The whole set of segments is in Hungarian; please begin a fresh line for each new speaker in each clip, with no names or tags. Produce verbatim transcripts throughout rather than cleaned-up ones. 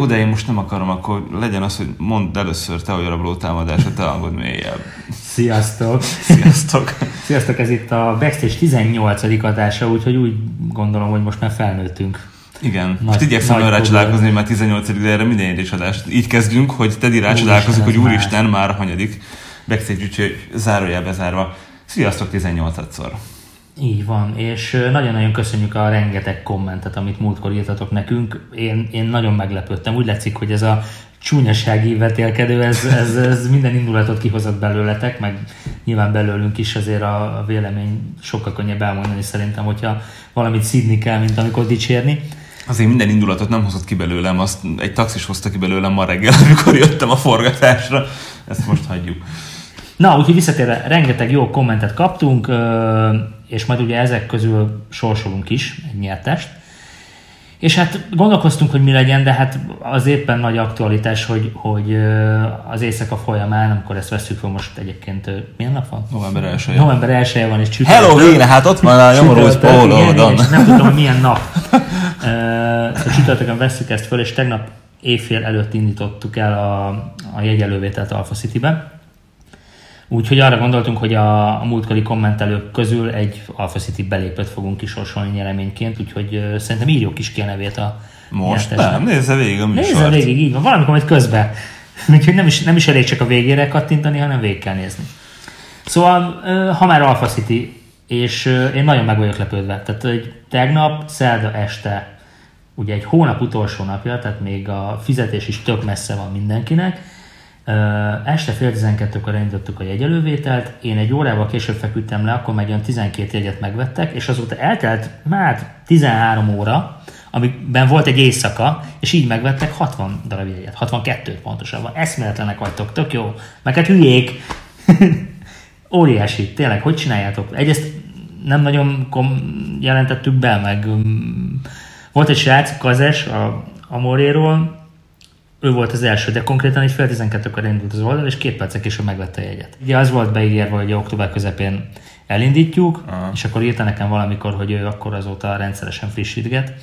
Jó, de én most nem akarom, akkor legyen az, hogy mondd először te, hogy a rabló támadásra, te hangod mélyebb.
Sziasztok!
Sziasztok!
Sziasztok, ez itt a Backstage tizennyolcadik adása, úgyhogy úgy gondolom, hogy most már felnőttünk.
Igen,
Nagy,
most igyekszem olyan rácsodálkozni, hogy már tizennyolcadik, de erre minden egyes adást. Így kezdünk, hogy Teddy rácsodálkozik, hogy úristen, már a hanyadik Backstage, úgyhogy zárójel bezárva. Sziasztok tizennyolcadszor!
Így van, és nagyon-nagyon köszönjük a rengeteg kommentet, amit múltkor írtatok nekünk. Én, én nagyon meglepődtem. Úgy látszik, hogy ez a csúnyasági vetélkedő, ez, ez, ez minden indulatot kihozott belőletek, meg nyilván belőlünk is azért a vélemény sokkal könnyebb elmondani szerintem, hogyha valamit szidni kell, mint amikor dicsérni.
Azért minden indulatot nem hozott ki belőlem, azt egy taxis hozta ki belőlem ma reggel, amikor jöttem a forgatásra. Ezt most hagyjuk.
Na, úgyhogy visszatérve, rengeteg jó kommentet kaptunk, és majd ugye ezek közül sorsolunk is egy nyertest. És hát gondolkoztunk, hogy mi legyen, de hát az éppen nagy aktualitás, hogy, hogy az éjszaka folyamán, amikor ezt vesszük fel most egyébként, milyen nap van?
November elsője.
November elsője van, és csütörtök.
Hello, Véne, hát ott van a nyomorult pólódon.
Nem tudom, hogy milyen nap. Szóval csütörtökön vesszük ezt föl, és tegnap éjfél előtt indítottuk el a, a jegyelővételt Alpha City-be. Úgyhogy arra gondoltunk, hogy a, a múltkori kommentelők közül egy Alpha City belépőt fogunk kisorsolni nyereményként, úgyhogy uh, szerintem írjuk is ki a nevét a
most nem, nézze végig a műsort.
Nézze végig, így van. Valamikor majd közben. Úgyhogy nem is, nem is elég csak a végére kattintani, hanem végig kell nézni. Szóval, uh, ha már Alpha City, és uh, én nagyon meg vagyok lepődve. Tehát, hogy tegnap, szerda este, ugye egy hónap utolsó napja, tehát még a fizetés is tök messze van mindenkinek. Uh, este fél tizenkettőkor elindítottuk a jegyelővételt, én egy órával később feküdtem le, akkor meg olyan tizenkét jegyet megvettek, és azóta eltelt már tizenhárom óra, amiben volt egy éjszaka, és így megvettek hatvan darab jegyet, hatvankettőt pontosabban. Eszméletlenek vagytok, tök jó, meg hát hülyék. Óriási, tényleg, hogy csináljátok? Egyrészt nem nagyon kom- jelentettük be, meg um, volt egy srác, Kazes, a, a Moréról, ő volt az első, de konkrétan egy fél tizenkettőkor indult az oldal, és két percek később megvette a jegyet. Ugye az volt beígérve, hogy október közepén elindítjuk, aha, és akkor írta nekem valamikor, hogy ő akkor azóta rendszeresen frissítget.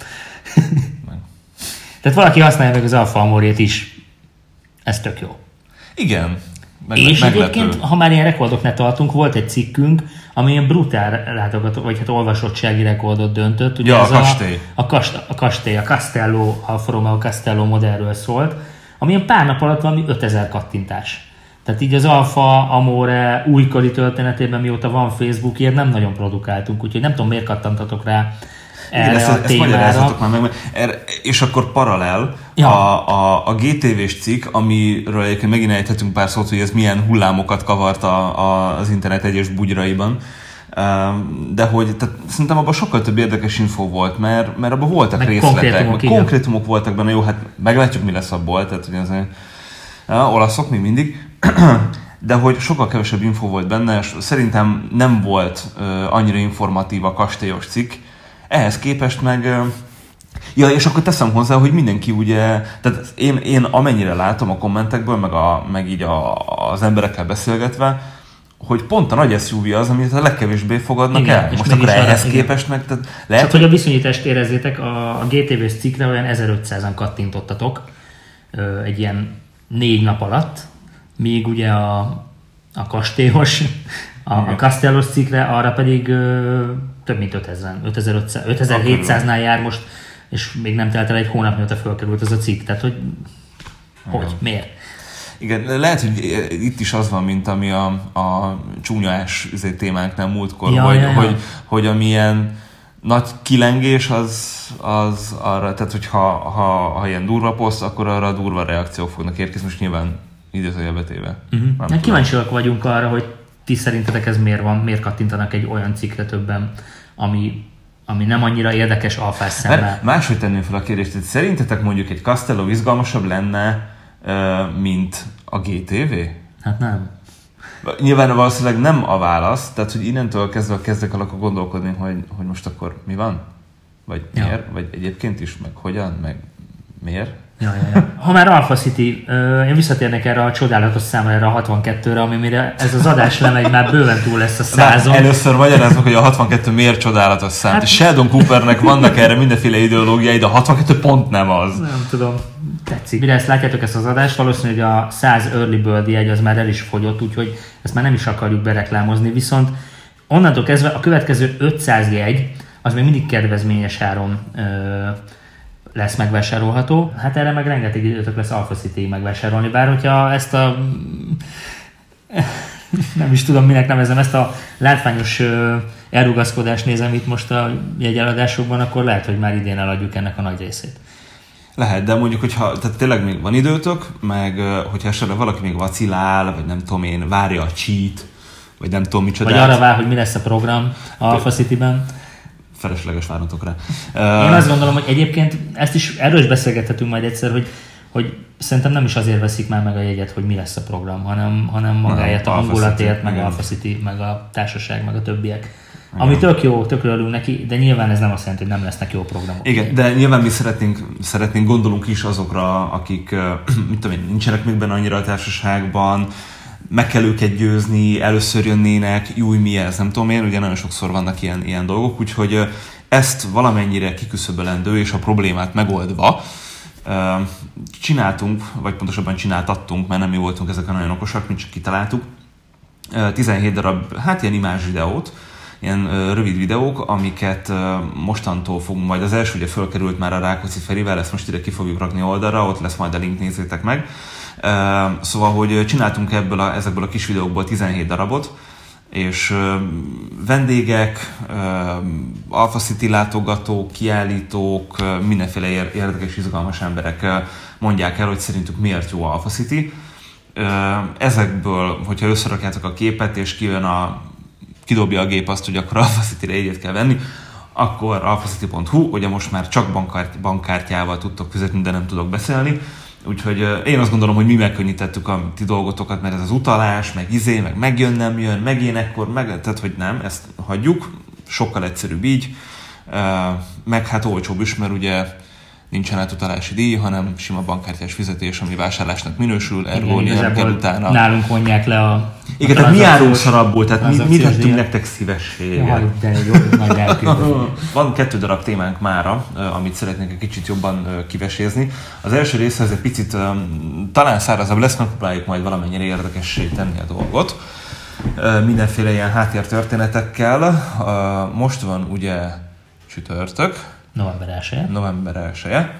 Tehát valaki használja meg az Alfa Amorét is. Ez tök jó.
Igen.
Meg, és meglepő. Egyébként, ha már ilyen rekordok ne tartunk, volt egy cikkünk, ami ilyen brutál látogató, vagy hát olvasottsági rekordot döntött. Ugye
ja,
ez
a kastély.
A, a, kast, a kastély, a Castello, Alfa Romeo Castello modellről szólt, ami ilyen pár nap alatt valami ötezer kattintás. Tehát így az Alfa Amore újkori történetében, mióta van Facebookért, nem nagyon produkáltunk, úgyhogy nem tudom, miért kattantatok rá erre. Igen, a témára. Ezt
már meg. Er, és akkor paralel ja. a, a, a gé té vés cikk, amiről egyébként megint ejthetünk pár szót, hogy ez milyen hullámokat kavart a, a, az internet egyes bugyraiban. De hogy tehát szerintem abban sokkal több érdekes info volt, mert, mert abban voltak meg részletek, konkrétumok, meg konkrétumok voltak benne, jó, hát meglátjuk, mi lesz abból, tehát hogy az ja, olaszok még mindig, de hogy sokkal kevesebb info volt benne, és szerintem nem volt uh, annyira informatív a kastélyos cikk. Ehhez képest meg... Uh, ja, és akkor teszem hozzá, hogy mindenki ugye... Tehát én, én amennyire látom a kommentekből, meg, a, meg így a, az emberekkel beszélgetve, hogy pont a nagy es u vé az, amit a legkevésbé fogadnak igen, el. Most akkor ehhez arra, képest meg... Tehát lehet,
csak hogy a viszonyítást érezzétek, a, a gé té vés cikkre olyan ezerötszázan kattintottatok ö, egy ilyen négy nap alatt, míg ugye a, a kastélyos, a, a Castellos cikkre, arra pedig ö, több mint ötezren, ötezer-ötszáz, ötezer-hétszáznál jár most, és még nem telt el egy hónap, mióta fölkerült az a cikk. Tehát, hogy hogy, igen. Miért?
Igen, lehet, hogy itt is az van, mint ami a, a csúnyás témánknál múltkor, ja, hogy, ja, ja. Hogy, hogy amilyen nagy kilengés az, az arra, tehát hogyha ha, ha ilyen durva poszt, akkor arra durva reakciók fognak érkezni, most nyilván idézőjelbe téve.
Uh-huh. Kíváncsiak vagyunk arra, hogy ti szerintetek ez miért van, miért kattintanak egy olyan cikkre többen, ami, ami nem annyira érdekes alfás szemmel.
Máshogy tenném fel a kérdést, hogy szerintetek mondjuk egy Castello izgalmasabb lenne, mint a gé té vé?
Hát nem.
Nyilván valószínűleg nem a válasz, tehát hogy innentől kezdve kezdek el akkor gondolkodni, hogy, hogy most akkor mi van? Vagy ja. miért? Vagy egyébként is, meg hogyan? Meg miért?
Ja, ja, ja. Ha már Alpha City, uh, én visszatérnek erre a csodálatos számra, erre a hatvankettőre, ami mire ez az adás lemegy, már bőven túl lesz a százon.
Először magyarázok, hogy a hatvankettő miért csodálatos szám. Hát, Sheldon Coopernek vannak erre mindenféle ideológiái, de a hatvankettő pont nem az.
Nem tudom. tetszik. Mire ezt látjátok ezt az adást, valószínűleg a száz Early Bird jegy az már el is fogyott, úgyhogy ezt már nem is akarjuk bereklámozni, viszont onnantól kezdve a következő ötszáz jegy az még mindig kedvezményes áron ö, lesz megvásárolható. Hát erre meg rengeteg időtök lesz Alpha City megvásárolni, bár hogyha ezt a nem is tudom minek nevezem, ezt a látványos ö, elrugaszkodást nézem itt most a jegyeladásokban, akkor lehet, hogy már idén eladjuk ennek a nagy részét.
Lehet, de mondjuk, hogyha tehát tényleg még van időtök, meg hogyha esetleg valaki még vacilál, vagy nem tudom én, várja a cheat, vagy nem tudom micsodát.
Vagy arra vár, hogy mi lesz a program Alpha City-ben.
Felesleges várnotok rá.
Én azt gondolom, hogy egyébként ezt is, erről is beszélgethetünk majd egyszer, hogy, hogy szerintem nem is azért veszik már meg a jegyet, hogy mi lesz a program, hanem, hanem magáért a hangulatért, meg Alpha City, meg a társaság, meg a többiek. Igen. Ami tök jó, tök örülünk neki, de nyilván ez nem azt jelenti, hogy nem lesznek jó programok.
Igen, de nyilván mi szeretnénk, szeretnénk gondolunk is azokra, akik mit tudom én, nincsenek még benne annyira a társaságban, meg kell őket győzni, először jönnének, júj, mi ez, nem tudom én, ugye nagyon sokszor vannak ilyen, ilyen dolgok, úgyhogy ezt valamennyire kiküszöbölendő és a problémát megoldva csináltunk, vagy pontosabban csináltattunk, mert nem mi voltunk ezeken nagyon okosak, mint csak kitaláltuk, tizenhét darab, hát ilyen imázs videót, ilyen rövid videók, amiket mostantól fogunk majd, az első ugye fölkerült már a Rákóczi Ferivel, ezt most ide ki fogjuk rakni oldalra, ott lesz majd a link, nézzétek meg. Szóval, hogy csináltunk ebből a, ezekből a kis videókból tizenhét darabot, és vendégek, Alpha City látogatók, kiállítók, mindenféle érdekes, izgalmas emberek mondják el, hogy szerintük miért jó Alpha City. Ezekből, hogyha összerakjátok a képet, és kijön a kidobja a gép azt, hogy akkor Alpha City-re egyet kell venni, akkor alphacity pont hu, ugye most már csak bankkárty- bankkártyával tudtok fizetni, de nem tudok beszélni. Úgyhogy uh, én azt gondolom, hogy mi megkönnyítettük a ti dolgotokat, mert ez az utalás, meg izé, meg megjön, nem jön, meg én ekkor, meg, tehát hogy nem, ezt hagyjuk, sokkal egyszerűbb így, uh, meg hát olcsóbb is, mert ugye nincsen átutalási díj, hanem sima bankkártyás fizetés, ami vásárlásnak minősül, ergo nem kell utána.
Nálunk vonják le a...
Igen, tehát mi járunk szarabból, tehát mi, mi tettünk nektek szívességet.
Jaj, de jó, nagy elkülönböző.
Van kettő darab témánk mára, amit szeretnénk egy kicsit jobban kivesézni. Az első része ez egy picit talán szárazabb lesz, megpróbáljuk majd valamennyire érdekessé tenni a dolgot. Mindenféle ilyen háttértörténetekkel. Most van ugye csütörtök.
November elseje.
November elseje.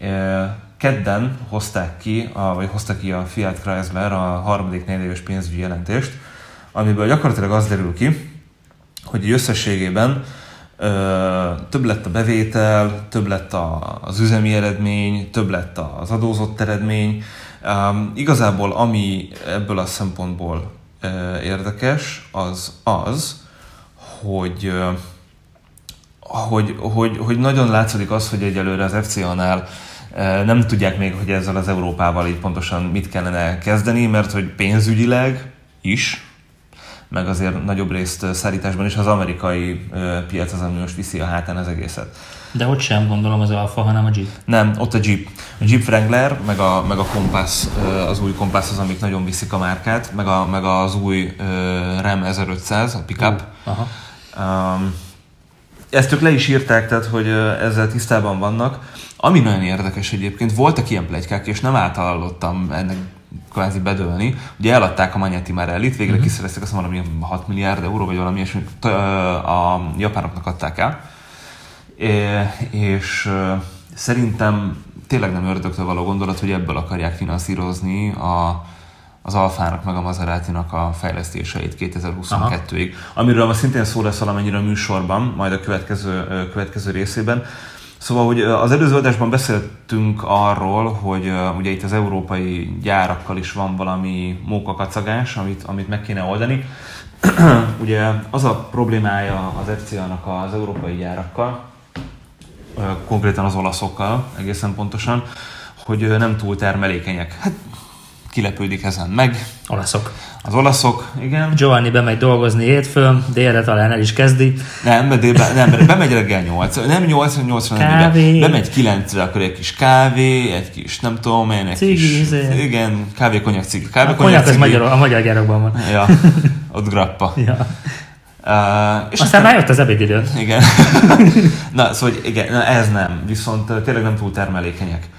Kedden hozták ki, a, vagy hozta ki a Fiat Chrysler a harmadik negyedéves pénzügyi jelentést, amiből gyakorlatilag az derül ki, hogy összességében ö, több lett a bevétel, több lett a, az üzemi eredmény, több lett az adózott eredmény. Um, igazából ami ebből a szempontból ö, érdekes, az az, hogy ö, Hogy, hogy, hogy nagyon látszik az, hogy egyelőre az ef cé á-nál nem tudják még, hogy ezzel az Európával így pontosan mit kellene kezdeni, mert hogy pénzügyileg is, meg azért nagyobb részt szállításban is az amerikai piac az, ami most viszi a hátán az egészet.
De ott sem gondolom az Alfa, hanem a Jeep.
Nem, ott a Jeep. A Jeep Wrangler, meg a, meg a Compass, az új Compass az, amik nagyon viszik a márkát, meg, a, meg az új Ram ezerötszáz, a pickup. Uh, aha. Um, Ezt ők le is írták, tehát hogy ezzel tisztában vannak. Ami nagyon érdekes egyébként, voltak ilyen pletykák, és nem áthallottam ennek kvázi bedőlni. Ugye eladták a Magneti Marellit, végre uh-huh. kiszerezték azt valami hat milliárd euró, vagy valami ilyesmi, a japánoknak adták el. És szerintem tényleg nem ördögtől való gondolat, hogy ebből akarják finanszírozni a az Alfának meg a Maseratinak a fejlesztéseit kétezer-huszonkettőig. Aha. Amiről ma szintén szó lesz valamennyire a műsorban, majd a következő, következő részében. Szóval, hogy az előző adásban beszéltünk arról, hogy ugye itt az európai gyárakkal is van valami mókakacagás, amit, amit meg kéne oldani. Ugye az a problémája az ef cé á-nak az európai gyárakkal, konkrétan az olaszokkal egészen pontosan, hogy nem túl termelékenyek. Hát kilepődik ezen meg.
Olaszok.
Az olaszok, igen.
Giovanni bemegy dolgozni hétfőn, délre talán el is kezdi.
Nem, délbe, nem bemegy reggel nyolc. Nem nyolc, nyolcra nem be. Bemegy kilencre, akkor egy kis kávé, egy kis, nem tudom én, egy
cigi,
kis...
Izé.
Igen, kávé, konyak, cigi. Kávé,
a konyak az magyar, a magyar gyárakban van.
Ja, ott grappa.
Ja.
Uh,
és aztán már jött az ebédidő.
Igen. Na, szóval igen, na, ez nem. Viszont tényleg nem túl termelékenyek.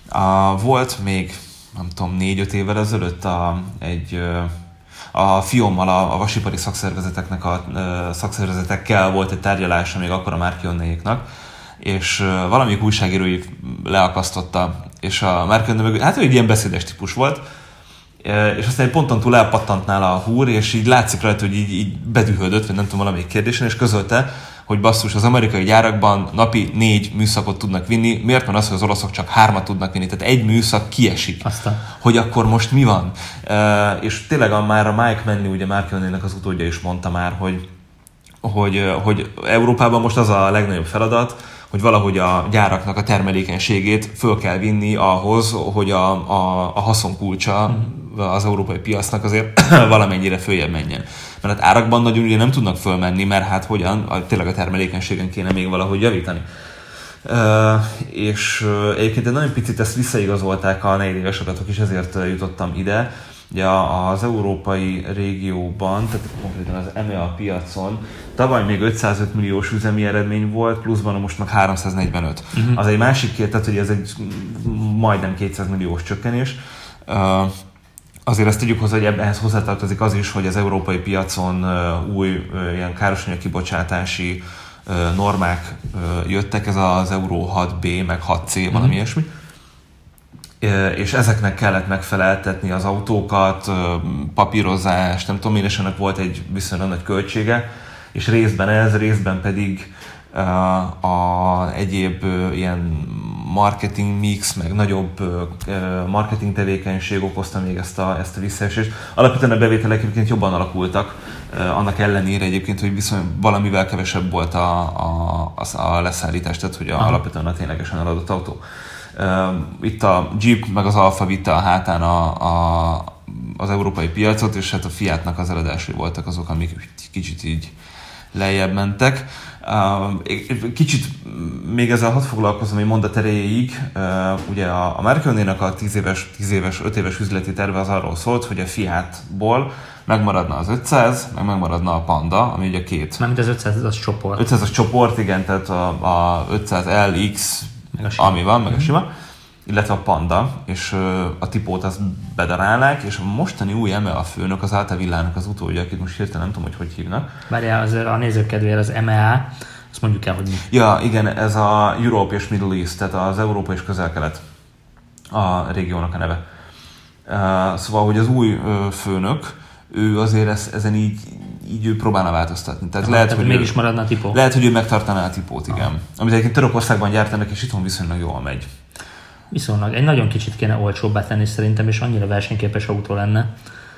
A, volt még, nem tudom, négy-öt évvel ezelőtt a, egy... a fiommal a, a vasipari szakszervezeteknek a, a szakszervezetekkel volt egy tárgyalása még akkor a Márki-Onnééknak, és uh, valamelyik újságírói leakasztotta, és a Márki-Onné mögött, hát ő egy ilyen beszédes típus volt, uh, és aztán egy ponton túl elpattant nála a húr, és így látszik rajta, hogy így, így bedühödött, vagy nem tudom, valamelyik kérdésen, és közölte, hogy basszus, az amerikai gyárakban napi négy műszakot tudnak vinni, miért van az, hogy az olaszok csak hármat tudnak vinni, tehát egy műszak kiesik.
Aztán.
Hogy akkor most mi van? Uh, és tényleg a, már a Mike Manley, ugye Márki-Onnének az utódja is mondta már, hogy, hogy, hogy Európában most az a legnagyobb feladat, hogy valahogy a gyáraknak a termelékenységét föl kell vinni ahhoz, hogy a, a, a haszonkulcsa az európai piacnak azért valamennyire följebb menjen. Mert hát árakban nagyon ugye nem tudnak fölmenni, mert hát hogyan, a, tényleg a termelékenységen kéne még valahogy javítani. Uh, és uh, egyébként egy nagyon picit ezt visszaigazolták a negyedéves adatok, és ezért uh, jutottam ide. Ugye az európai régióban, tehát konkrétan az em e á piacon tavaly még ötszázöt milliós üzemi eredmény volt, pluszban most meg háromszáznegyvenöt. Uh-huh. Az egy másik két, tehát hogy ez egy majdnem kétszáz milliós csökkenés. Uh, Azért ezt tegyük hozzá, hogy ehhez hozzátartozik az is, hogy az európai piacon uh, új uh, ilyen károsanyag kibocsátási uh, normák uh, jöttek, ez az Euró hat bé, meg hat cé, valami mm. ilyesmi. Uh, és ezeknek kellett megfeleltetni az autókat, uh, papírozás, nem tudom én, és ennek volt egy viszonylag nagy költsége, és részben ez, részben pedig uh, a egyéb uh, ilyen marketing mix, meg nagyobb uh, marketing tevékenység okozta még ezt a, ezt a visszaesést. Alapvetően a bevételek egyébként jobban alakultak, uh, annak ellenére egyébként, hogy viszony valamivel kevesebb volt a, a, a leszállítás, tehát hogy a, alapvetően a ténylegesen eladott autó. Uh, itt a Jeep meg az Alfa vitte a hátán a, a, az európai piacot, és hát a Fiatnak az eladásai voltak azok, amik kicsit így lejjebb mentek. Uh, kicsit még ezzel hadd foglalkozom egy mondat erejéig. Uh, ugye a, a Márki-Onnénak a tíz éves, tíz éves, öt éves üzleti terve az arról szólt, hogy a Fiatból megmaradna az ötszáz, meg megmaradna a Panda, ami ugye két.
Mármint az ötszáz az csoport.
ötszáz az csoport, igen, tehát a, a ötszáz el iksz, ami van, meg a sima, illetve a Panda, és uh, a Tipót azt bedarálnák, és a mostani új em e á főnök, az Altavillának az utódja, akit most hirtelen nem tudom, hogy hogy hívnak.
Várjál, az, a nézők kedvére az em e á, azt mondjuk el, hogy mi.
Ja, igen, ez a Europe és Middle East, tehát az Európa és Közel-Kelet a régiónak a neve. Uh, szóval, hogy az új uh, főnök, ő azért ez, ezen így, így ő próbálna változtatni. Tehát,
Aha,
lehet,
tehát
hogy
mégis
ő,
maradna a Tipó.
Lehet, hogy ő megtartaná a Tipót, igen. Aha. Amit egyébként Törökországban gyártanak, és itthon viszonylag jól megy.
Viszonylag. Egy nagyon kicsit kéne olcsóbbá tenni szerintem, és annyira versenyképes autó lenne.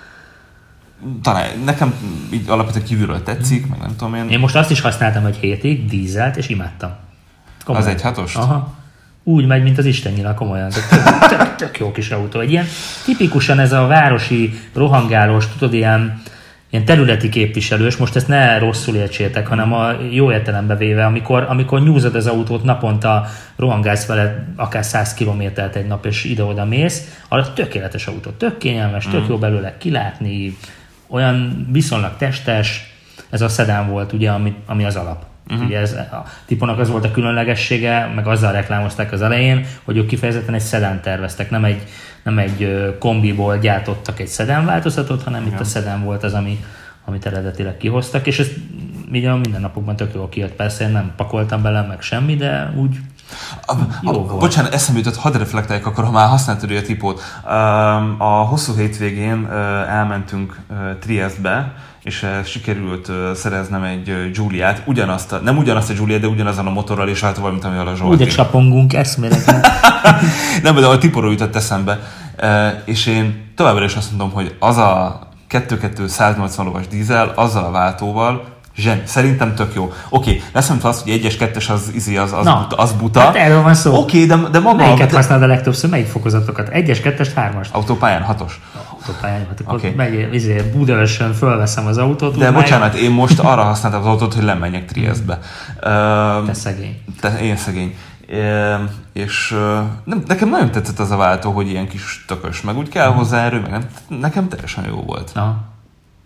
Talán nekem így alapvetően kívülről tetszik, meg nem tudom én.
Én most azt is használtam egy hétig, dízelt, és imádtam.
Komolyan. Az egy hatost?
Aha. Úgy megy, mint az istennyila, komolyan. Tök, tök, tök jó kis autó. Egy ilyen tipikusan ez a városi, rohangálós, tudod, ilyen, ilyen területi képviselős, most ezt ne rosszul értsétek, hanem a jó értelembe véve, amikor, amikor nyúzod az autót, naponta rohangálsz vele akár száz kilométert egy nap, és ide-oda mész, arra tökéletes autó, tök kényelmes, tök mm. jó belőle kilátni, olyan viszonylag testes, ez a szedán volt, ugye, ami, ami az alap. Uh-huh. Ugye ez, a Tipónak az volt a különlegessége, meg azzal reklámozták az elején, hogy ők kifejezetten egy szedán terveztek, nem egy, nem egy kombiból gyártottak egy szedán változatot, hanem uh-huh. itt a szedán volt az, ami, amit eredetileg kihoztak, és ez ugye a mindennapokban tök jól kijött. Persze én nem pakoltam bele meg semmi, de úgy
a, jó a, volt. Bocsánat, eszembe jutott, hadd reflektáljuk akkor, ha már használtad a Tipót. A hosszú hétvégén elmentünk Triestbe, és sikerült szereznem egy Giuliát, ugyanazt a, nem ugyanazt a Giuliát, de ugyanazon a motorral, és általában, mint amivel a Zsolti.
Úgy egy csapongunk eszméleken.
Nem, de a Tipóról jutott eszembe. És én továbbra is azt mondom, hogy az a kettő kettő száznyolcvan lovas dízel, azzal a váltóval, zseni. Szerintem tök jó. Oké, okay, leszámítva azt, hogy egyes, kettes az izi, az, az,
Na,
buta, az buta.
Hát erről van szó.
Oké, okay, de, de maga...
Melyiket de... használod a legtöbbször? Melyik fokozatokat? Egyes, kettest, hármast?
Autópályán hatos.
Autópályán, hát akkor okay. megy, izé, Budaörsön fölveszem az autót.
De bocsánat, meg... én most arra használtam az autót, hogy lemenjek Triestbe.
Te szegény.
Te, én szegény. É, és nem, nekem nagyon tetszett az a váltó, hogy ilyen kis tökös, meg úgy kell hozzá erő, meg nem, nekem teljesen jó volt.
Na.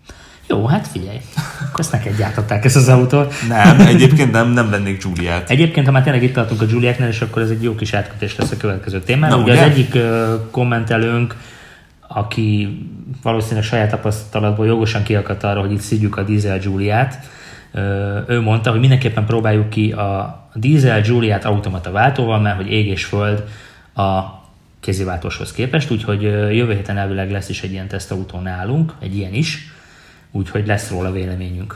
Jó, hát figyelj, akkor ezt neked gyártották ezt az autót.
Nem, egyébként nem, nem vennék Giuliát.
Egyébként, ha már tényleg itt tartunk a Giuliáknál, és akkor ez egy jó kis átkötés lesz a következő témára. Ugye,
ugye
az egyik uh, kommentelőnk, aki valószínűleg saját tapasztalatból jogosan kiakadt arra, hogy itt szidjuk a dízel Giuliát, uh, ő mondta, hogy mindenképpen próbáljuk ki a dízel Giuliát automata váltóval, mert hogy ég és föld a kéziváltóshoz képest, úgyhogy jövő héten elvileg lesz is egy ilyen tesztautó nálunk, egy ilyen is, úgyhogy lesz róla véleményünk.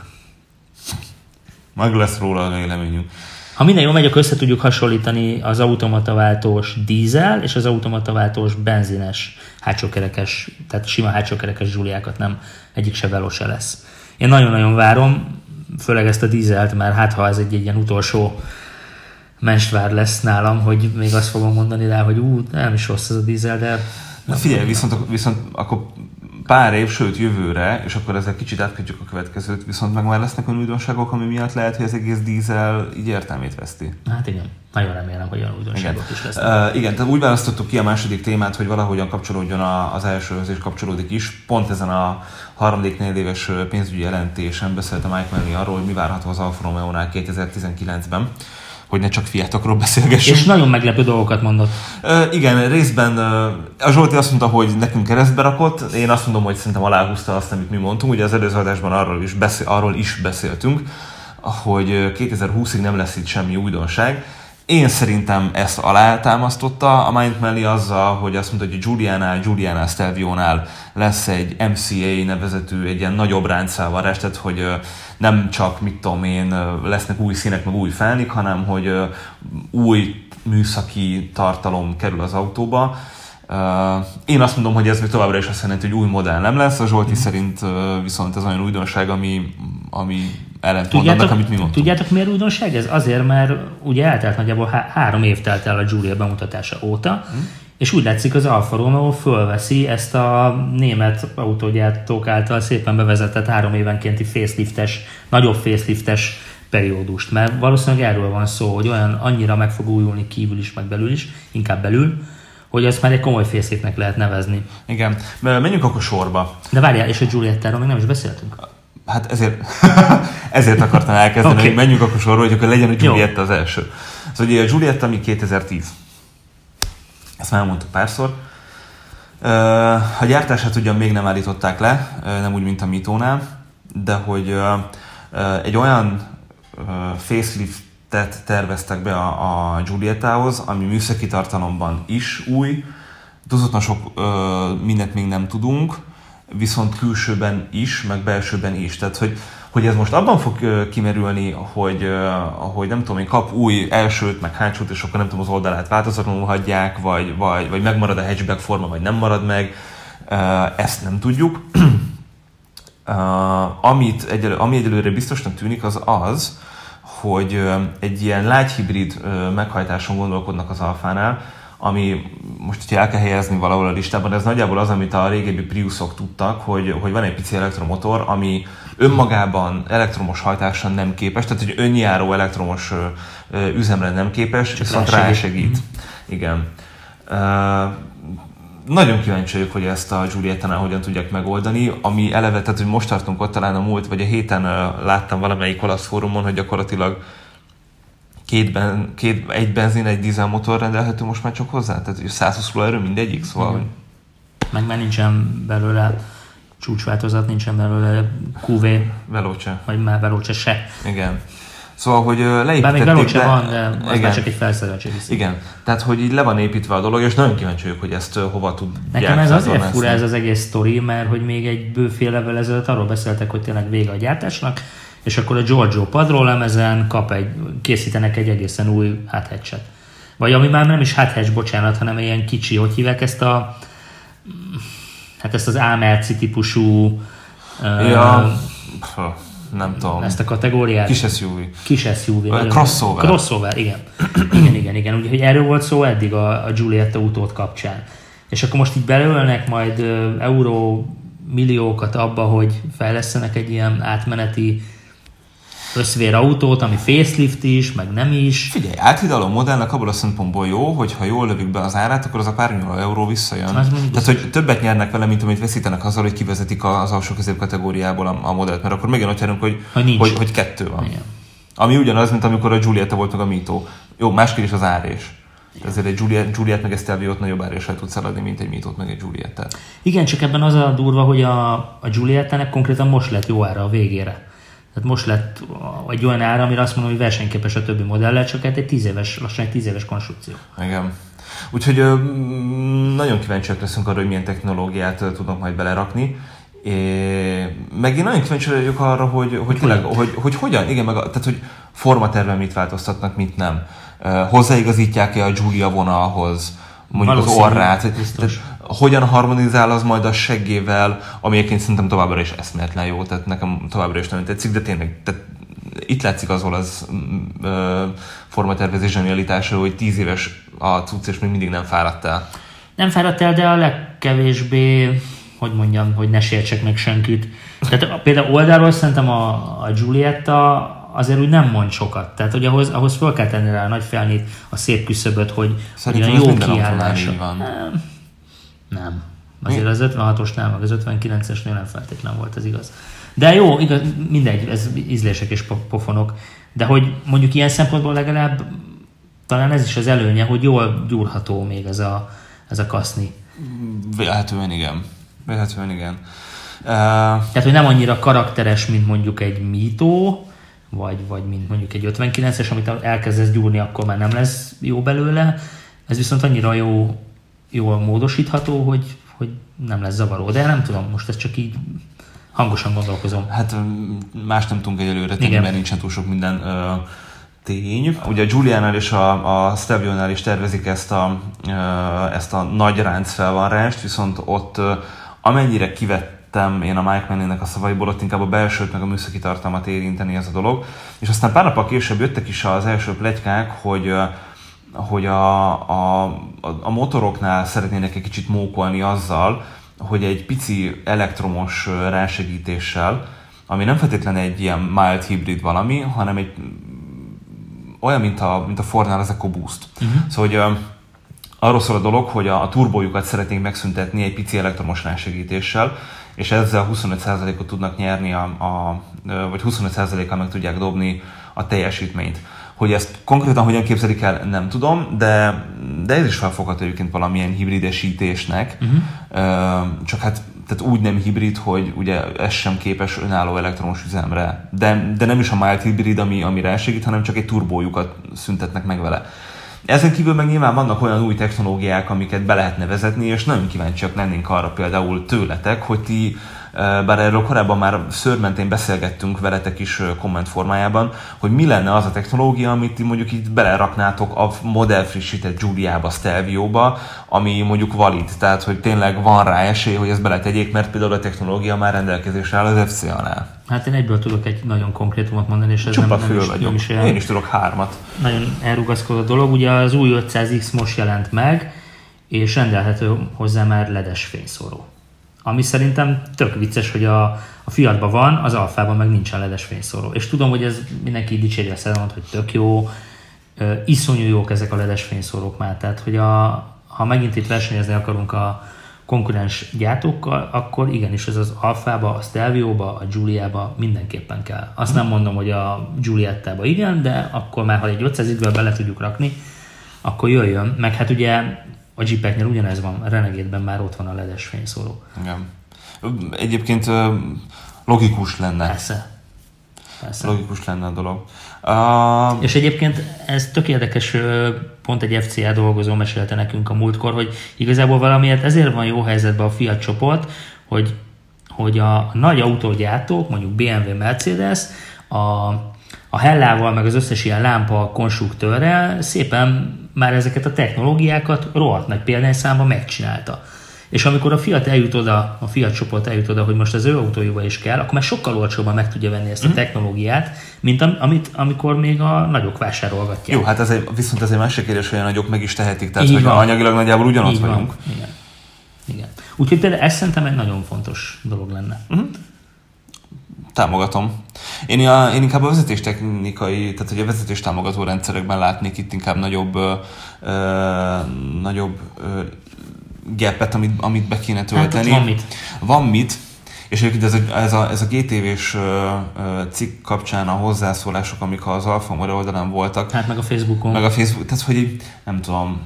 Meg lesz róla a véleményünk.
Ha minden jól megy, akkor össze tudjuk hasonlítani az automataváltós dízel és az automataváltós benzines hátsókerekes, tehát sima hátsókerekes Giuliákat, nem egyik se veló se lesz. Én nagyon-nagyon várom, főleg ezt a dízelt, mert hát ha ez egy, egy ilyen utolsó menstvár lesz nálam, hogy még azt fogom mondani rá, hogy ú, nem is rossz ez a dízel, de...
Na figyelj, viszont, viszont akkor pár év, sőt jövőre, és akkor ezzel kicsit átkötjük a következőt, viszont meg már lesznek olyan újdonságok, ami miatt lehet, hogy az egész dízel így értelmét veszti.
Hát igen, nagyon remélem, hogy olyan újdonságok
igen.
is lesznek.
Uh, igen, tehát úgy választottuk ki a második témát, hogy valahogyan kapcsolódjon az elsőhöz, és kapcsolódik is. Pont ezen a harmadik negyedéves pénzügyi jelentésen beszélt a Mike Manley arról, hogy mi várható az Alfa Romeo-nál kétezer-tizenkilencben. Hogy ne csak fiatokról beszélgessünk.
És nagyon meglepő dolgokat mondott.
Uh, igen, részben uh, a Zsolti azt mondta, hogy nekünk keresztbe rakott, én azt mondom, hogy szerintem aláhúzta azt, amit mi mondtunk. Ugye az előző adásban arról is, beszél, arról is beszéltünk, hogy kétezer-húszig nem lesz itt semmi újdonság. Én szerintem ezt alátámasztotta a Mike Manley azzal, hogy azt mondta, hogy Giuliánál, Giuliánál, Stelvionál lesz egy em cé á nevezetű, egy ilyen nagyobb ráncszávarás, tehát hogy nem csak, mit tudom én, lesznek új színek, meg új felnik, hanem hogy új műszaki tartalom kerül az autóba. Én azt mondom, hogy ez még továbbra is azt jelenti, hogy új modell nem lesz, a Zsolti mm. szerint viszont ez olyan újdonság, ami, ami ellentmond annak, amit mi mondtunk.
Tudjátok, miért újdonság ez? Azért, mert ugye eltelt nagyjából há- három év telt el a Giulia bemutatása óta, mm. és úgy látszik, az Alfa Romeo fölveszi ezt a német autógyártók által szépen bevezetett három évenkénti faceliftes, nagyobb faceliftes periódust. Mert valószínűleg erről van szó, hogy olyan annyira meg fog újulni kívül is, meg belül is, inkább belül, hogy azt már egy komoly faceliftnek lehet nevezni.
Igen, menjünk akkor sorba.
De várjál, és a Giuliettáról még nem is beszéltünk.
Hát ezért, ezért akartam elkezdeni, okay. hogy menjünk akkor sorba, hogy akkor legyen a Giulietta az első. Szóval ugye a Giulietta, ami kétezer-tíz. Ezt már mondtuk párszor. A gyártását ugyan még nem állították le, nem úgy, mint a Mitónál, de hogy egy olyan faceliftet terveztek be a, a Giuliettához, ami műszaki tartalomban is új, tudottan sok mindent még nem tudunk, viszont külsőben is, meg belsőben is. Tehát, hogy, hogy ez most abban fog kimerülni, hogy, hogy nem tudom én, kap új elsőt, meg hátsót, és akkor nem tudom, az oldalát változatlanul hagyják, vagy, vagy, vagy megmarad a hatchback forma, vagy nem marad meg, ezt nem tudjuk. Amit egyelő, ami egyelőre biztosnak tűnik, az az, hogy egy ilyen lágy hibrid meghajtáson gondolkodnak az Alfánál, ami most, hogyha el kell helyezni valahol a listában, ez nagyjából az, amit a régebbi Priusok tudtak, hogy, hogy van egy pici elektromotor, ami önmagában elektromos hajtáson nem képes, tehát hogy önjáró elektromos üzemre nem képes, csak viszont rá segít. Igen. Uh, nagyon kíváncsi vagyok, hogy ezt a Giuliettánál hogyan tudják megoldani, ami eleve, tehát hogy most tartunk ott, talán a múlt, vagy a héten uh, láttam valamelyik olasz fórumon, hogy gyakorlatilag Két, ben, két, egy benzin, egy dízelmotor rendelhető most már csak hozzá? Tehát százhúsz lóerő mindegyik, szóval...
Igen. Meg már nincsen belőle csúcsváltozat, nincsen belőle kú vé.
Veloce.
Vagy már Veloce se.
Igen. Szóval, hogy leépítették...
Bár még Veloce be... van, de az már csak egy felszereltség viszont.
Igen. Tehát, hogy így le van építve a dolog, és nagyon kíváncsi vagyok, hogy ezt hova tud.
Nekem ez azért fura ez az egész sztori, mert hogy még egy bő fél évvel ezelőtt arról beszéltek, hogy tényleg vége a gyártásnak, és akkor a Giorgio padrólemezen kap egy, készítenek egy egészen új háthatchet. Vagy ami már nem is háthatch, bocsánat, hanem ilyen kicsi, hogy hívják ezt a hát ezt az A-merci típusú
ja, uh, nem tudom.
Ezt a kategóriát.
Kis es u vé.
Kis es u vé.
Crossover.
Crossover, igen. igen, igen, igen. Úgyhogy erről volt szó eddig a, a Giulietta utód kapcsán. És akkor most így belőlnek majd euró milliókat abba, hogy fejlesztenek egy ilyen átmeneti összvérautót, ami facelift is, meg nem is.
Figyelj, áthidaló modellnek abból a szempontból jó, hogy ha jól lövik be az árát, akkor az a pár millió euró visszajön. Tehát, hogy többet nyernek vele, mint amit veszítenek azzal, hogy kivezetik az alsó középkategóriából a, a modellt, mert akkor megint ott járunk, hogy, hogy, hogy, hogy kettő van. Igen. Ami ugyanaz, mint amikor a Giulietta volt meg a Mito. Jó, másképp is az árés. Ezért egy Giulietta, Giulietta meg egy Stelviót nagyobb áréssel tudsz eladni, mint egy Mitót meg egy Giuliettát.
Igen, csak ebben az a durva, hogy a, a Giuliettának konkrétan most lett jó ára a végére. Tehát most lett egy olyan ára, amire azt mondom, hogy versenyképes a többi modellel, csak hát egy tíz éves, lassan egy tíz éves konstrukció.
Igen. Úgyhogy nagyon kíváncsiak leszünk arra, hogy milyen technológiát tudnak majd belerakni. É, meg én nagyon kíváncsi vagyok arra, hogy, hogy, tényleg, hogy, hogy hogyan, igen, meg, tehát hogy formaterven mit változtatnak, mit nem. Uh, hozzáigazítják-e a Giulia vonalhoz, mondjuk az orrát, tehát, hogyan harmonizál az majd a seggével, ami egyébként szerintem továbbra is eszméletlen jó, tehát nekem továbbra is nagyon tetszik, de tényleg, tehát itt látszik azon az uh, formatervezés zsenialitása, hogy tíz éves a cucc, és még mindig nem fáradt el.
Nem fáradt el, de a legkevésbé, hogy mondjam, hogy ne sértsek meg senkit. Tehát például oldalról szerintem a, a Giulietta azért úgy nem mond sokat. Tehát, hogy ahhoz, ahhoz fel kell tenni rá a nagy felnét, a szép küszöböt, hogy
szerintem
jó kiállása.
Van.
Nem. Nem. Azért mi? Az ötvenhatos nem, meg az ötvenkilencesnél nem feltétlen volt, ez igaz. De jó, igaz, mindegy, ez ízlések és pofonok. De hogy mondjuk ilyen szempontból legalább talán ez is az előnye, hogy jól gyúrható még ez a, ez a kaszni.
Vélhetően igen. Vélhetően igen. Uh...
Tehát, hogy nem annyira karakteres, mint mondjuk egy Mito, vagy, vagy mint mondjuk egy ötvenkilences, amit elkezdesz gyúrni, akkor már nem lesz jó belőle. Ez viszont annyira jó, jól módosítható, hogy, hogy nem lesz zavaró. De nem tudom, most ez csak így hangosan gondolkozom.
Hát más nem tudunk egyelőre tenni, mert nincsen túl sok minden uh, tény. Ugye a Giuliánál és a, a Stelvionál is tervezik ezt a, uh, ezt a nagy ráncfelvarrást, viszont ott uh, amennyire kivett én a Mike Manley-nek a szavaiból, ott inkább a belsőt meg a műszaki tartalmat érinteni ez a dolog. És aztán pár nappal később jöttek is az első pletykák, hogy, hogy a, a, a motoroknál szeretnének egy kicsit mókolni azzal, hogy egy pici elektromos rásegítéssel, ami nem feltétlenül egy ilyen mild hibrid valami, hanem egy olyan, mint a, mint a Fordnál az EcoBoost. Uh-huh. Szóval, hogy arról szól a dolog, hogy a, a turbójukat szeretnénk megszüntetni egy pici elektromos rásegítéssel, és ezzel huszonöt százalékot tudnak nyerni, a, a, vagy huszonöt százalékkal meg tudják dobni a teljesítményt. Hogy ezt konkrétan hogyan képzelik el, nem tudom, de, de ez is felfogható egyébként valamilyen hibridesítésnek. Uh-huh. Csak hát tehát úgy nem hibrid, hogy ugye ez sem képes önálló elektromos üzemre. De, de nem is a mild hibrid, ami, ami rásegít, hanem csak egy turbójukat szüntetnek meg vele. Ezen kívül meg nyilván vannak olyan új technológiák, amiket be lehetne vezetni, és nagyon kíváncsiak lennénk arra például tőletek, hogy ti, bár erről korábban már szőrmentén beszélgettünk veletek is komment formájában, hogy mi lenne az a technológia, amit ti mondjuk itt beleraknátok a modellfrissített Giuliába, Stelvióba, ami mondjuk valid, tehát hogy tényleg van rá esély, hogy ezt beletegyék, mert például a technológia már rendelkezésre áll az ef cé á-nál.
Hát én egyből tudok egy nagyon konkrétumot mondani, és ez
Csupa
nem,
nem,
is,
vagyok.
nem is
Én is tudok hármat.
Nagyon elrugaszkodó dolog. Ugye az új ötszáz iksz most jelent meg, és rendelhető hozzá már ledes fényszóró. Ami szerintem tök vicces, hogy a, a Fiatban van, az Alfában meg nincsen ledes fényszóró. És tudom, hogy ez mindenki dicséri a szerelmet, hogy tök jó, uh, iszonyú jók ezek a ledes fényszórók már. Tehát, hogy a, ha megint itt versenyezni akarunk a konkurens gyártókkal, akkor igenis ez az Alfába, a Stelvióba, a Giuliába mindenképpen kell. Azt nem mondom, hogy a Giuliettába igen, de akkor már, ha egy ötszáz ikből bele tudjuk rakni, akkor jöjjön. Meg hát ugye a Jeepeknél ugyanez van, a Renegade-ben már ott van a ledes fényszóró.
Igen. Egyébként logikus lenne.
Persze. Persze.
Logikus lenne a dolog. Uh...
És egyébként ez tök érdekes, pont egy ef cé á dolgozó mesélte nekünk a múltkor, hogy igazából valamiért ezért van jó helyzetben a Fiat csoport, hogy, hogy a nagy autógyártók, mondjuk bé em vé, Mercedes, a, a Hellával, meg az összes ilyen lámpa konstruktőrrel szépen már ezeket a technológiákat rohadt nagy példányszámban megcsinálta. És amikor a Fiat eljut oda, a Fiat csoport eljut oda, hogy most az ő autójúba is kell, akkor már sokkal olcsóbban meg tudja venni ezt a technológiát, mint am, amit, amikor még a nagyok vásárolgatják.
Jó, hát ez egy, viszont ez egy másik kérdés, hogy a nagyok meg is tehetik, tehát így hogy van. Anyagilag nagyjából ugyanott így vagyunk.
Van. Igen. Igen. Úgyhogy például ez szerintem egy nagyon fontos dolog lenne. Uh-huh.
Támogatom. Én, a, én inkább a vezetéstechnikai, tehát hogy a vezetés támogató rendszerekben látnék itt inkább nagyobb, ö, ö, nagyobb ö, gapet, amit, amit be kéne tölteni.
Hát, van mit.
Van mit. És egyébként ez a, ez a, ez a gé té vés cikk kapcsán a hozzászólások, amik az Alfa Romeo oldalán voltak.
Hát meg a Facebookon.
Meg a Facebook, tehát hogy nem tudom.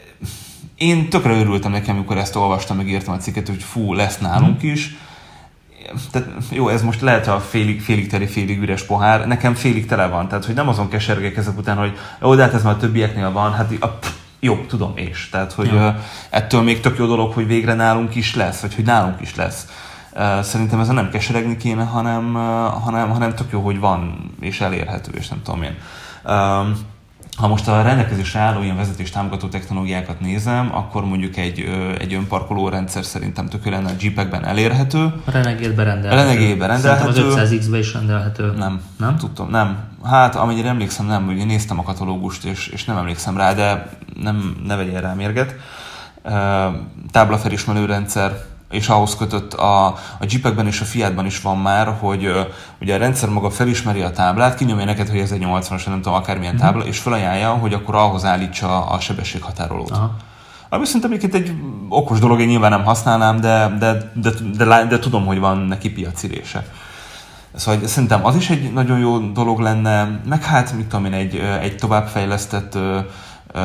Én tökre örültem nekem, amikor ezt olvastam, meg írtam a cikket, hogy fú, lesz nálunk hmm. is. Tehát jó, ez most lehet a félig, félig teli, félig üres pohár. Nekem félig tele van. Tehát, hogy nem azon kesergek ezek után, hogy jó, de hát ez már a többieknél van. Hát a, pff, jó, tudom, és. Tehát, hogy ja. ettől még tök jó dolog, hogy végre nálunk is lesz, vagy hogy nálunk is lesz. Szerintem ezen nem keseregni kéne, hanem, hanem, hanem tök jó, hogy van, és elérhető, és nem tudom én. Ha most a rendelkezésre álló ilyen vezetés támogató technológiákat nézem, akkor mondjuk egy, egy önparkoló rendszer szerintem tök jó lenne, a Jeepekben elérhető.
A Renegade-ben rendelhető.
A Renegade-ben rendelhető.
Szerintem az ötszáz iksz-ben is rendelhető.
Nem, nem? Tudtam, nem. Hát, amennyire emlékszem, nem, ugye néztem a katalógust, és, és nem emlékszem rá, de nem, ne vegyél rá mérget. Táblafelismerő rendszer, és ahhoz kötött a, a Jeepekben és a Fiatban is van már, hogy uh, ugye a rendszer maga felismeri a táblát, kinyomja neked, hogy ez egy nyolcvanas, nem tudom, akármilyen mm-hmm. tábla, és felajánlja, hogy akkor ahhoz állítsa a sebességhatárolót. Aha. Ami szerintem egyébként egy okos dolog, én nyilván nem használnám, de, de, de, de, de, de tudom, hogy van neki piacirése. Szóval szerintem az is egy nagyon jó dolog lenne, meg hát, mit tudom én, egy, egy továbbfejlesztett uh, uh,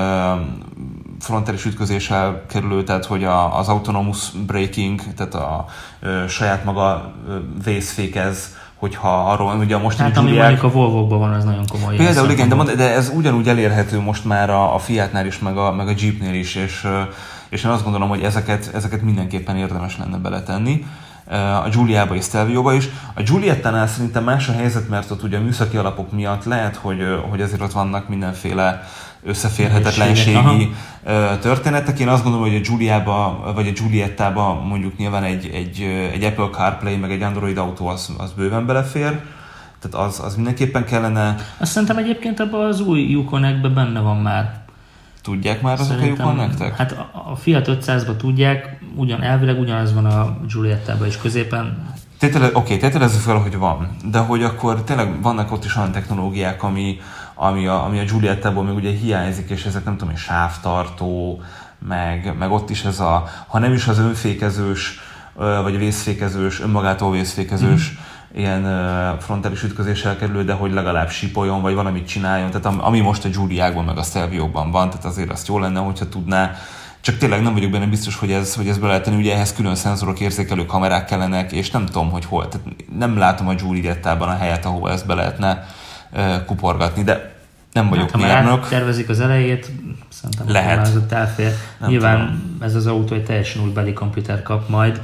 frontális ütközéssel kerülő, tehát hogy a, az autonomous braking, tehát a ö, saját maga ö, vészfékez, hogyha arról, ugye a mostani
hát, ami mondjuk a Volvo-kban van, az nagyon komoly.
Például igen, de, de ez ugyanúgy elérhető most már a, a Fiatnál is, meg a, meg a Jeepnél is, és, és én azt gondolom, hogy ezeket, ezeket mindenképpen érdemes lenne beletenni. A Giuliába és Stelvio-ba is. A Giuliettánál szerintem más a helyzet, mert ott ugye a műszaki alapok miatt lehet, hogy, hogy azért ott vannak mindenféle összeférhetetlenségi történetek. Én azt gondolom, hogy a Giuliába, vagy a Giuliettába mondjuk nyilván egy, egy, egy Apple CarPlay, meg egy Android Auto az, az bőven belefér. Tehát az, az mindenképpen kellene.
Azt szerintem egyébként abban az új U-Connect-ben benne van már.
Tudják már azok a U-Connectek?
Hát a, a Fiat ötszázban tudják, ugyan, elvileg ugyanaz van a Giuliettában is középen.
Tétele, oké, tételezzük fel, hogy van, de hogy akkor tényleg vannak ott is olyan technológiák, ami, ami a, ami a Giuliettából még ugye hiányzik, és ezek nem tudom, egy sávtartó, meg, meg ott is ez a, ha nem is az önfékezős, vagy vészfékezős, önmagától vészfékezős, mm. ilyen frontális ütközéssel kerülő, de hogy legalább sípoljon, vagy valamit csináljon. Tehát ami most a Giuliákban, meg a Stelvio-ban van, tehát azért azt jó lenne, hogyha tudná. Csak tényleg nem vagyok benne biztos, hogy ez, hogy ez be lehet tenni. Ugye ehhez külön szenzorok, érzékelő kamerák kellenek, és nem tudom, hogy hol. Tehát nem látom a Giuliettában a helyet, ahol ezt be lehetne uh, kuporgatni, de nem vagyok
hát,
mérnök.
Ha tervezik az elejét, szerintem
lehet.
az ott elfér. Nem Nyilván tudom. Ez az autó egy teljesen új body computer kap majd.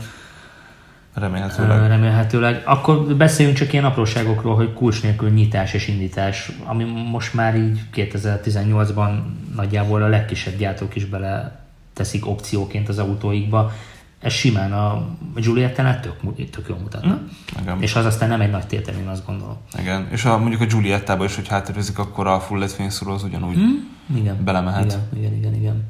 Remélhetőleg.
Remélhetőleg. Akkor beszéljünk csak ilyen apróságokról, hogy kulcs nélkül nyitás és indítás, ami most már így kétezer-tizennyolcban nagyjából a legkisebb gyártók is bele teszik opcióként az autóikba. Ez simán a Giuliettánál tök, tök jól mutatna. Mm, és az aztán nem egy nagy tétel, én azt gondolom.
Igen, és a, mondjuk a Giuliettában is, hogy hátterőzik, akkor a full led fényszóró az ugyanúgy mm, igen, belemehet.
Igen, igen, igen, igen.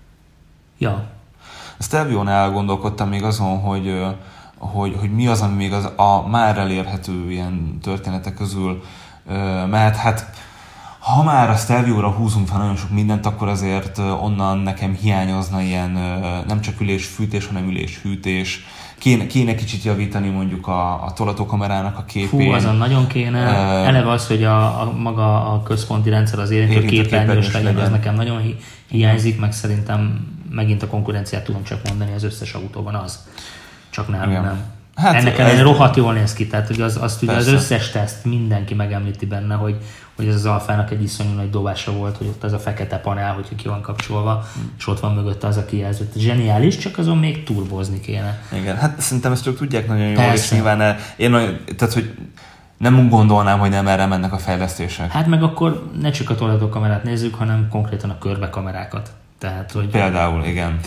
Ja.
A Stelvio-nál gondolkodtam még azon, hogy Hogy, hogy mi az, ami még az a már elérhető ilyen történetek közül mehet. Hát, ha már a Stelvio-ra húzunk fel nagyon sok mindent, akkor azért onnan nekem hiányozna ilyen nem csak ülés-fűtés, hanem ülés-hűtés. Kéne, kéne kicsit javítani mondjuk a, a tolatókamerának a képén.
Fú, azon nagyon kéne. Uh, Eleve az, hogy a, a maga a központi rendszer az érintő képernyős legyen, az nekem nagyon hi- hiányzik, meg szerintem megint a konkurenciát tudom csak mondani, az összes autóban az. Csak nálunk igen. nem. Hát ennek ellenére rohadt jól néz ki, tehát hogy az, azt ugye az összes teszt mindenki megemlíti benne, hogy, hogy ez az Alfának egy iszonyú nagy dobása volt, hogy ott az a fekete panel, hogy ki van kapcsolva, hmm. és ott van mögötte az a kijelző. Zseniális, csak azon még turbozni kéne.
Igen, hát szerintem ezt ők tudják nagyon jól, persze. És nyilván én nagyon, tehát hogy nem gondolnám, hogy nem erre mennek a fejlesztések.
Hát meg akkor ne csak a tolatókamerát nézzük, hanem konkrétan a körbekamerákat. Tehát, hogy
például, igen.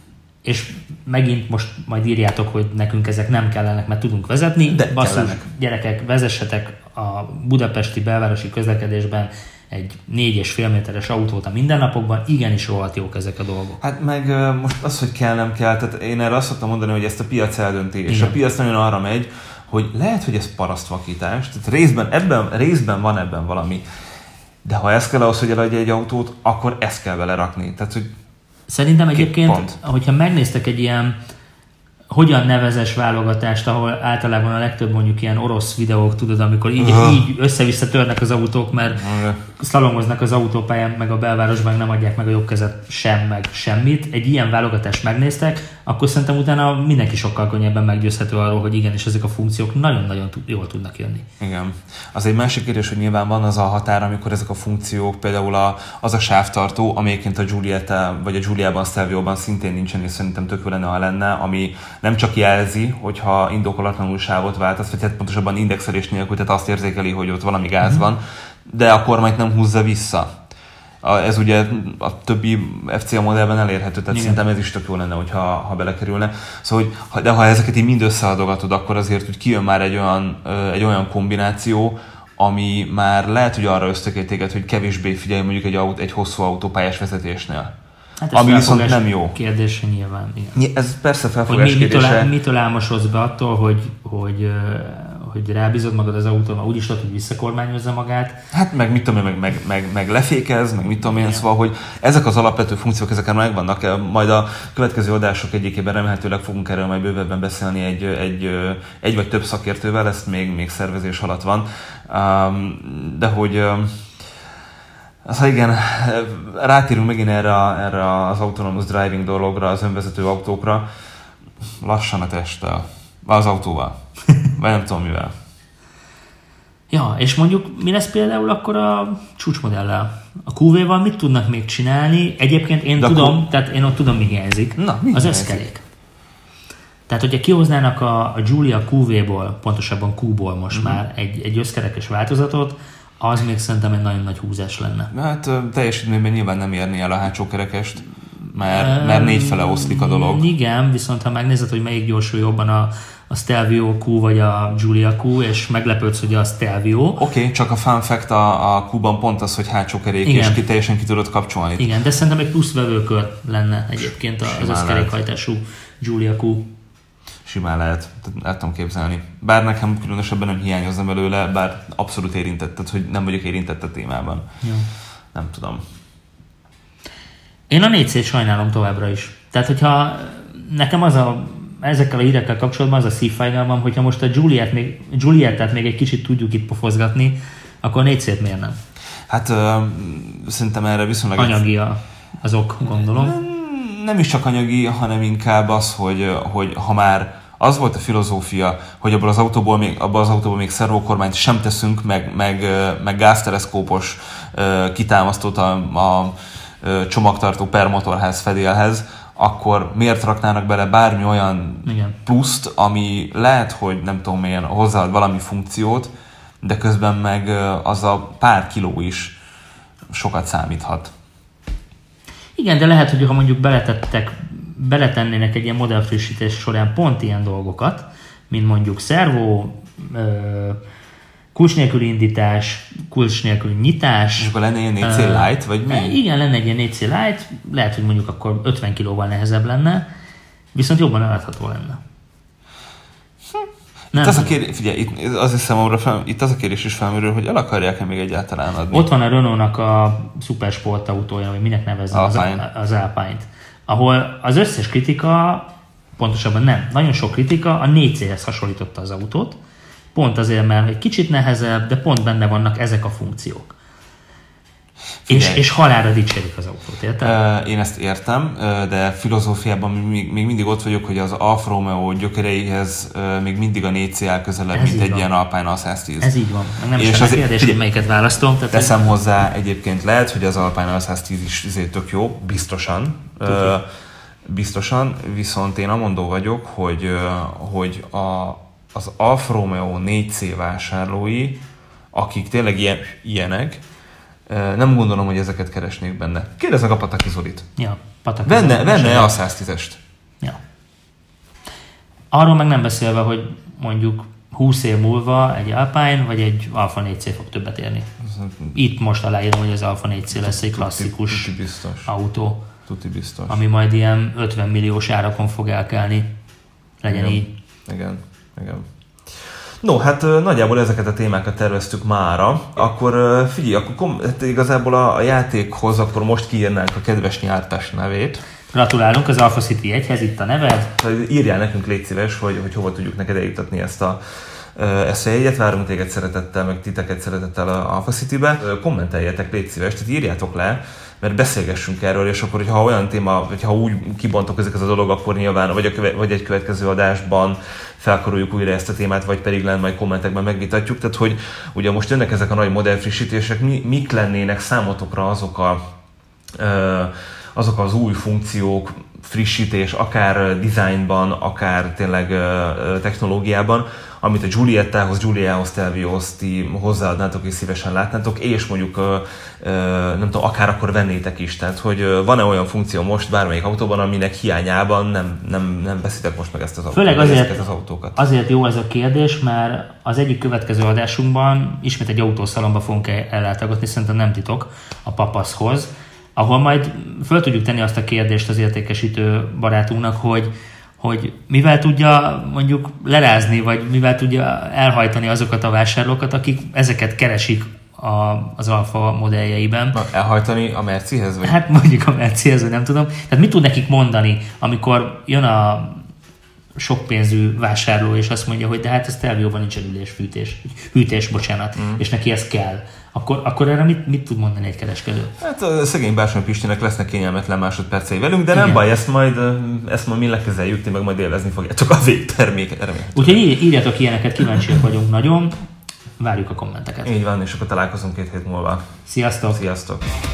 És megint most majd írjátok, hogy nekünk ezek nem kellenek, mert tudunk vezetni.
De
basszus,
kellenek.
Gyerekek, vezessetek a budapesti belvárosi közlekedésben egy négy és fél méteres autót a mindennapokban, igenis rohadt jók ezek a dolgok.
Hát meg most az, hogy kell, nem kell, tehát én erre azt szoktam mondani, hogy ezt a piac eldönti, és a piac nagyon arra megy, hogy lehet, hogy ez parasztvakítás, tehát részben, ebben, részben van ebben valami, de ha ez kell ahhoz, hogy eladj egy autót, akkor ezt kell vele rakni. Tehát, hogy
szerintem egyébként, pont. Hogyha megnéztek egy ilyen hogyan nevezes válogatást, ahol általában a legtöbb mondjuk ilyen orosz videók, tudod, amikor így, uh. így össze-vissza törnek az autók, mert uh. szalongoznak az autópályán, meg a belvárosban nem adják meg a jobb kezet sem, meg semmit. Egy ilyen válogatást megnéztek, akkor szerintem utána mindenki sokkal könnyebben meggyőzhető arról, hogy igenis ezek a funkciók nagyon-nagyon jól tudnak jönni.
Igen. Az egy másik kérdés, hogy nyilván van az a határ, amikor ezek a funkciók, például a, az a sávtartó, amelyiként a Giulietta vagy a Giuliában, Stelvio-ban szintén nincsen, és szerintem tök jó lenne, ha lenne, ami nem csak jelzi, hogyha indokolatlanul sávot váltasz, vagy hát pontosabban indexelés nélkül, tehát azt érzékeli, hogy ott valami gáz van, de a kormányt nem húzza vissza. Ez ugye a többi ef cé á modellben elérhető, tehát igen. Szerintem ez is tök jó lenne, hogyha, ha belekerülne. Szóval, hogy, de ha ezeket így mind összeadogatod, akkor azért hogy kijön már egy olyan, egy olyan kombináció, ami már lehet, hogy arra ösztökél téged, hogy kevésbé figyelj mondjuk egy, autó, egy hosszú autópályás vezetésnél.
Hát
ami viszont nem jó.
Kérdése nyilván. Igen.
Ez persze felfogás
mi,
kérdése.
Mitől, mitől álmosodsz be attól, hogy, hogy, hogy rábízod magad az autóval, úgyis tudod, hogy visszakormányozza magát.
Hát meg mit tudom én, meg, meg, meg, meg lefékez, meg mit tudom én, szóval, hogy ezek az alapvető funkciók, ezeken megvannak. Majd a következő adások egyikében remélhetőleg fogunk erről majd bővebben beszélni egy, egy, egy vagy több szakértővel, ezt még, még szervezés alatt van. De hogy az, igen, rátérünk megint erre, erre az autonomous driving dologra, az önvezető autókra, lassan a testtel, az autóval, vagy nem tudom mivel.
Ja, és mondjuk mi lesz például akkor a csúcsmodellel? A kú vé-val mit tudnak még csinálni? Egyébként én De tudom, akkor... tehát én ott tudom, mi hiányzik.
Na, mi
az összkerék. Tehát, hogyha kihoznának a, a Giulia kú vé-ból, pontosabban Q-ból most mm-hmm. már egy, egy összkerekes változatot, az még szerintem egy nagyon nagy húzás lenne.
Hát teljesítményben nyilván nem érni el a hátsó kerekest, mert, mert négy fele oszlik a dolog.
Igen, viszont ha megnézed, hogy melyik gyorsul jobban a, a Stelvio Q vagy a Giulia Q, és meglepődsz, hogy a Stelvio.
Oké, okay, csak a fun fact a, a Q-ban pont az, hogy hátsó kerék, igen. És ki teljesen ki tudod kapcsolni.
Igen, de szerintem egy plusz vevőkör lenne egyébként az összkerékhajtású Giulia Q.
Simán lehet, el tudom képzelni. Bár nekem különösebben nem hiányozna belőle, bár abszolút érintetted, hogy nem vagyok érintett a témában.
Jó.
Nem tudom.
Én a négy cét sajnálom továbbra is. Tehát, hogyha nekem az a, ezekkel a hírekkel kapcsolatban az a szívfájdalmam, hogyha most a Giuliett még, Giuliettát még egy kicsit tudjuk itt pofozgatni, akkor a négy cét miért nem?
Hát uh, szerintem erre viszonylag...
Anyagi az ok, gondolom.
Nem, nem is csak anyagi, hanem inkább az, hogy, hogy ha már az volt a filozófia, hogy abból az autóból még, abból az autóból még szervokormányt sem teszünk, meg, meg, meg gázteleszkópos kitámasztót a, a csomagtartó per motorház fedélhez, akkor miért raknának bele bármi olyan
Igen.
pluszt, ami lehet, hogy nem tudom milyen, hozzáad valami funkciót, de közben meg az a pár kiló is sokat számíthat.
Igen, de lehet, hogy ha mondjuk beletettek, beletennének egy ilyen modellfrissítés során pont ilyen dolgokat, mint mondjuk szervó, kulcs nélküli indítás, kulcs nélküli nyitás.
És akkor lenne ilyen négy cé Lite, vagy mi?
Igen, lenne egy ilyen négy cé Lite, lehet, hogy mondjuk akkor ötven kilóval nehezebb lenne, viszont jobban eladható lenne.
Itt az, a kérdés, figyelj, itt, az is számomra fel, itt az a kérdés is felmerül, hogy el akarják-e még egyáltalán adni.
Ott van a Renault-nak a szupersport autója, vagy minek nevezzem, Alpine. az, az Alpine-t, ahol az összes kritika, pontosabban nem, nagyon sok kritika a négy céhez hasonlította az autót, pont azért, mert egy kicsit nehezebb, de pont benne vannak ezek a funkciók. És, és halálra dicsérik az autót, érted?
Én ezt értem, de filozófiában még, még mindig ott vagyok, hogy az Alfa Romeo gyökereihez még mindig a négy cé áll közelebb, mint egy van. Ilyen Alpine A száz tíz.
Ez így van. Meg nem és is a kérdés, hogy melyiket választom. Tehát
teszem ez... hozzá, egyébként lehet, hogy az Alpine A száz tíz is azért tök jó, biztosan. Uh, biztosan, viszont én amondó vagyok, hogy, hogy a, az Alfa Romeo négy cé vásárlói, akik tényleg ilyen, ilyenek, nem gondolom, hogy ezeket keresnék benne. Kérdezzek a Pataki Zolit.
Ja, Pataki
Venne, Zolit venne a száz tízest.
Ja. Arról meg nem beszélve, hogy mondjuk húsz év múlva egy Alpine vagy egy Alfa négy cé fog többet érni. Itt most aláírom, hogy az Alfa négy cé lesz egy klasszikus tuti, tuti autó.
Tuti biztos.
Ami majd ilyen ötven milliós árakon fog elkelni. Legyen
igen.
így.
Igen, igen. No, hát nagyjából ezeket a témákat terveztük mára. Akkor figyelj, akkor kom- hát igazából a, a játékhoz akkor most kiírnánk a kedves nyártás nevét.
Gratulálunk az Alpha City egyhez, itt a neved.
Írjál nekünk, légy szíves, hogy, hogy hova tudjuk neked eljutatni ezt a ezt a jegyet, várunk téged szeretettel, meg titeket szeretettel a Alpha City-be. Kommenteljetek, légy szíves, tehát írjátok le, mert beszélgessünk erről, és akkor, hogyha olyan téma, vagy ha úgy kibontok ezeket a dolog, akkor nyilván, vagy, a köve, vagy egy következő adásban felkaroljuk újra ezt a témát, vagy pedig lenne majd kommentekben megvitatjuk. Tehát, hogy ugye most jönnek ezek a nagy modellfrissítések, mi, mik lennének számotokra azok a ö, azok az új funkciók, frissítés, akár designban, akár tényleg technológiában, amit a Giuliettához, Giuliához, Stelviohoz ti hozzáadnátok és szívesen látnátok, és mondjuk nem tudom, akár akkor vennétek is. Tehát, hogy van-e olyan funkció most bármelyik autóban, aminek hiányában nem, nem, nem veszitek most meg ezt az autót,
Főleg azért,
ezeket az autókat?
Azért jó ez a kérdés, mert az egyik következő adásunkban ismét egy autószalomba fogunk ellátogatni, szerintem nem titok, a Papaszhoz, ahol majd föl tudjuk tenni azt a kérdést az értékesítő barátunknak, hogy, hogy mivel tudja mondjuk lerázni, vagy mivel tudja elhajtani azokat a vásárlókat, akik ezeket keresik a, az Alfa modelljeiben.
Na, elhajtani a Mercihez? Vagy?
Hát mondjuk a Mercihez, vagy nem tudom. Tehát mit tud nekik mondani, amikor jön a sok pénzű vásárló, és azt mondja, hogy de hát ez Stelvioban nincsen ülés, fűtés, hűtés, bocsánat, mm. és neki ez kell. Akkor, akkor erre mit, mit tud mondani egy kereskedő?
Hát a szegény Bársony Pistinek lesznek kényelmetlen másodpercei velünk, de igen. Nem baj, ezt majd, ezt majd mi legközelebb ti meg majd élvezni fogjátok a végterméket.
Úgyhogy írjatok ilyeneket, kíváncsiak vagyunk nagyon, várjuk a kommenteket.
Így van, és akkor találkozunk két hét múlva.
Sziasztok!
Sziasztok!